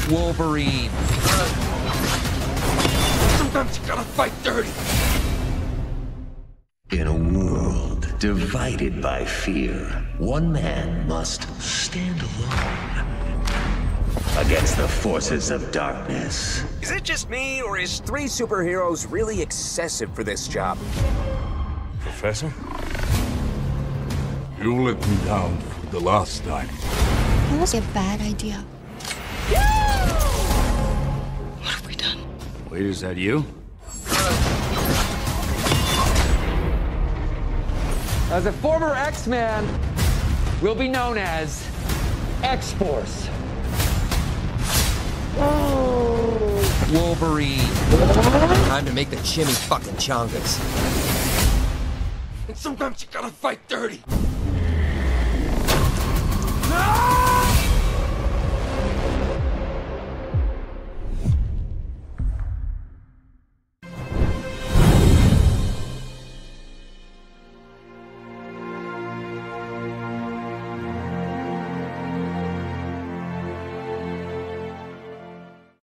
Wolverine. Sometimes you gotta fight dirty. In a world divided by fear, one man must stand alone against the forces of darkness. Is it just me, or is 3 superheroes really excessive for this job? Professor? You let me down for the last time. That was a bad idea. What have we done? Wait, is that you? As a former X-Man, we'll be known as X-Force. Wolverine. Time to make the chimmy fucking chongas. And sometimes you gotta fight dirty.